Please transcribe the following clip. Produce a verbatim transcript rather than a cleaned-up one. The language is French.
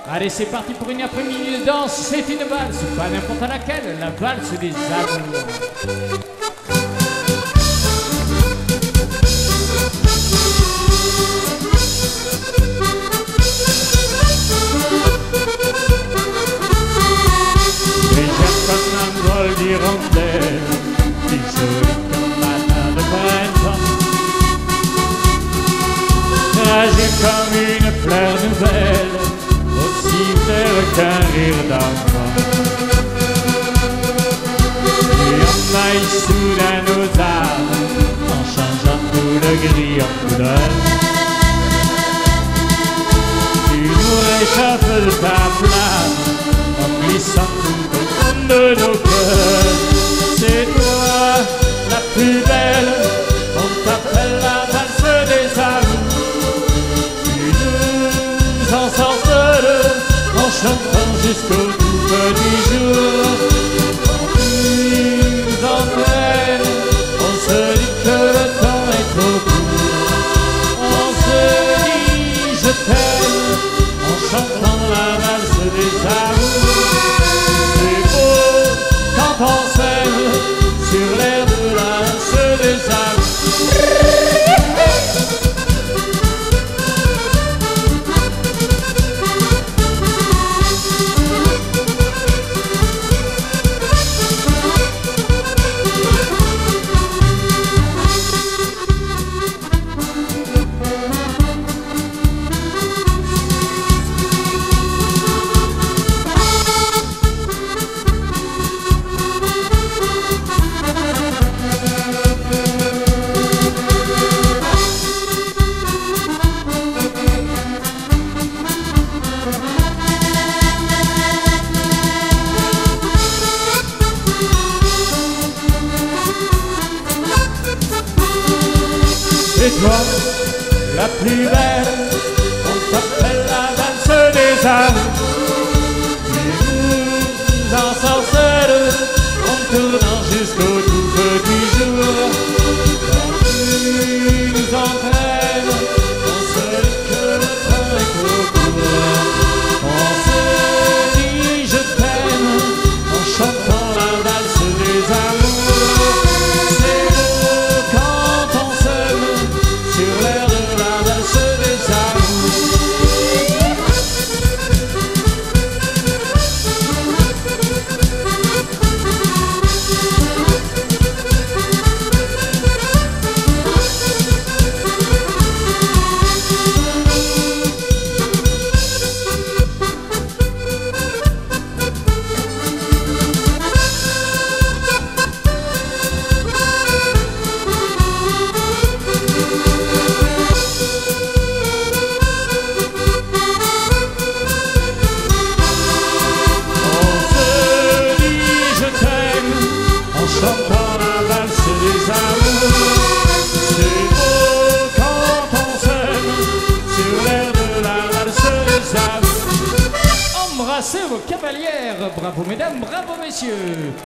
Allez, c'est parti pour une après-midi de danse. C'est une valse, pas n'importe laquelle, la valse des amours. Légère comme un vol d'hirondelle, si jolie comme matin de printemps, fragile comme une fleur nouvelle, aussi belle qu'un rire d'enfant. Et on maille soudain nos âmes, en changeant tout le gris en couleur. Tu nous réchappes de ta flamme, en glissant tout au fond de nos cœurs. C'est toi la plus belle, on t'appelle la valse des amours. Tu nous ensorceles en chantant jusqu'au tout petit jour. On nous entraîne, on se dit que le temps est trop court. On se dit je t'aime en chantant la valse des amours. C'est beau quand on s'aime sur l'air de la valse des amours. C'est toi la plus belle, on t'appelle la valse des amours. Tu nous ensorcelles en tournant jusqu'au tout petit jour. Quand tu nous entraînes, on se dit que le temps est trop court. On se dit je t'aime en chantant la valse des amours. C'est beau quand on s'aime sur l'air de la valse des amours. Chantant la valse des amours. C'est beau quand on s'aime sur l'air de la valse des amours. Embrassez vos cavalières. Bravo mesdames, bravo messieurs.